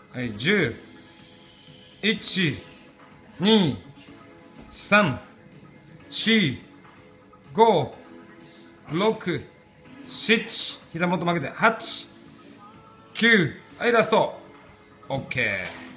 はい、10、1、2、3、4、5、6、7、膝元曲げて、8、9、はい、ラスト。OK。